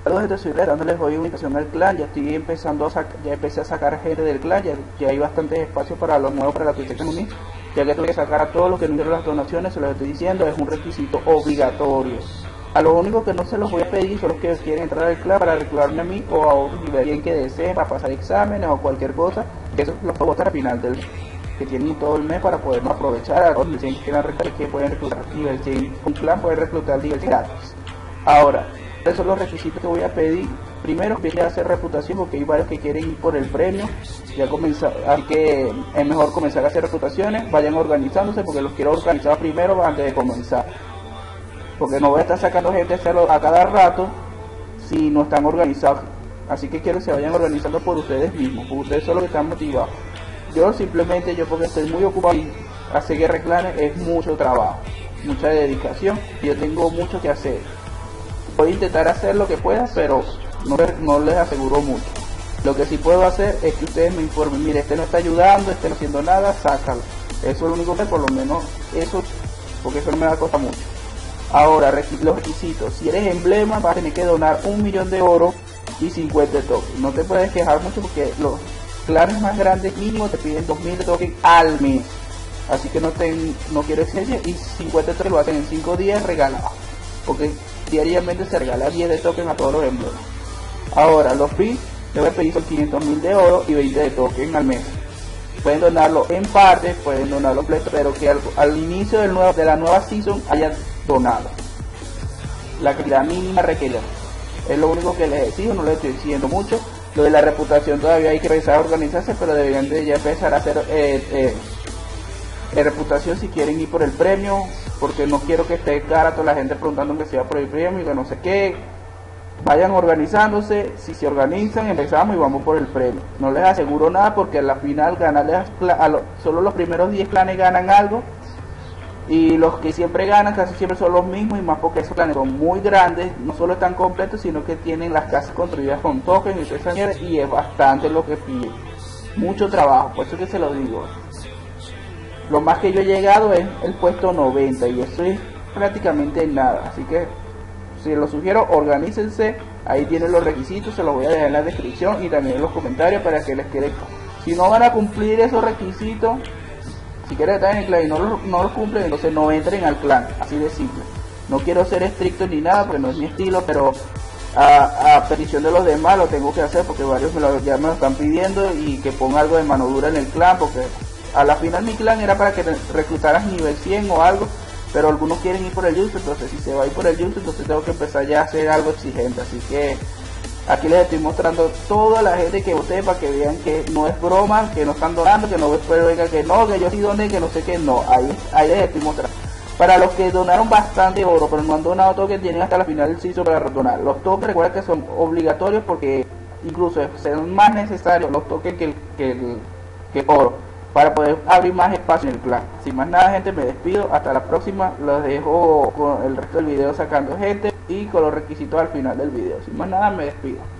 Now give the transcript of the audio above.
Saludos gente, soy Red, dándoles hoy una invitación al clan. Ya estoy empezando ya empecé a sacar gente del clan, ya hay bastante espacio para los nuevos, para la Twitch Community, ya que tengo que sacar a todos los que no hicieron las donaciones. Se los estoy diciendo, es un requisito obligatorio. A lo único que no se los voy a pedir son los que quieren entrar al clan para reclutarme a mí o a otro nivel que deseen para pasar exámenes o cualquier cosa, que eso los puedo votar al final del que tienen todo el mes para poder aprovechar a los que quieran reclutar, que pueden reclutar nivel 100, un clan puede reclutar nivel 100 gratis. Ahora, esos son los requisitos que voy a pedir. Primero, empiece a hacer reputación, porque hay varios que quieren ir por el premio. Ya comenzar, así que es mejor comenzar a hacer reputaciones. Vayan organizándose, porque los quiero organizar primero antes de comenzar. Porque no voy a estar sacando gente a cada rato si no están organizados. Así que quiero que se vayan organizando por ustedes mismos, porque ustedes son los que están motivados. Yo simplemente, porque estoy muy ocupado y hacer guerra clan es mucho trabajo, mucha dedicación, y yo tengo mucho que hacer. Voy a intentar hacer lo que pueda, pero no les aseguro mucho. Lo que sí puedo hacer es que ustedes me informen, mire, este no está ayudando, este no haciendo nada, sácalo. Eso es lo único que, por lo menos, eso, porque eso no me va a costar mucho. Ahora, los requisitos. Si eres emblema, vas a tener que donar 1.000.000 de oro y 50 tokens. No te puedes quejar mucho porque los clanes más grandes mínimo te piden 2.000 tokens al mes. Así que no quiero exigencia, y 50 tokens lo hacen en 5 días regalados. Porque diariamente se regala 10 de tokens a todos los emblemas. Ahora, los free, les voy a pedir son 500.000 de oro y 20 de tokens al mes. Pueden donarlo en parte, pueden donarlo completo, pero que al inicio de la nueva season hayan donado la cantidad mínima requerida. Es lo único que les exijo, no les estoy diciendo mucho. Lo de la reputación todavía hay que empezar a organizarse, pero deberían de ya empezar a hacer reputación si quieren ir por el premio, porque no quiero que esté cara toda la gente preguntando que sea por el premio y que no sé qué. Vayan organizándose, si se organizan empezamos y vamos por el premio. No les aseguro nada porque a la final solo los primeros 10 clanes ganan algo, y los que siempre ganan casi siempre son los mismos, y más porque esos clanes son muy grandes, no solo están completos sino que tienen las casas construidas con tokens y toda esa mierda, y es bastante lo que pide, mucho trabajo, por eso que se lo digo. Lo más que yo he llegado es el puesto 90 y eso es prácticamente nada, así que si lo sugiero, organícense. Ahí tienen los requisitos, se los voy a dejar en la descripción y también en los comentarios para que les quede. Si no van a cumplir esos requisitos, si quieren estar en el clan y no los cumplen, entonces no entren al clan, así de simple. No quiero ser estricto ni nada porque no es mi estilo, pero a petición de los demás lo tengo que hacer porque varios ya me lo están pidiendo, y que ponga algo de mano dura en el clan, porque a la final mi clan era para que reclutaras nivel 100 o algo, pero algunos quieren ir por el Jutsu. Entonces si se va a ir por el Jutsu, entonces tengo que empezar ya a hacer algo exigente. Así que aquí les estoy mostrando toda la gente que voté para que vean que no es broma, que no están donando, que no después venga que no, que yo sí doné, que no sé qué, no. Ahí les estoy mostrando. Para los que donaron bastante oro pero no han donado tokens, tienen hasta la final del season para redonar. Los tokens, recuerda que son obligatorios, porque incluso son más necesarios los tokens que oro, para poder abrir más espacio en el clan. Sin más nada, gente, me despido, hasta la próxima. Los dejo con el resto del video sacando gente y con los requisitos al final del video. Sin más nada, me despido.